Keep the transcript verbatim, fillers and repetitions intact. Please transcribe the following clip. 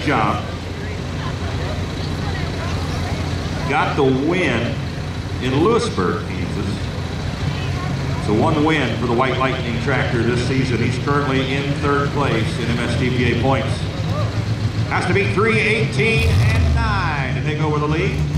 job. Got the win in Lewisburg, Kansas. So one win for the White Lightning tractor this season. He's currently in third place in M S T P A points. Has to beat three eighteen and nine to take over the lead.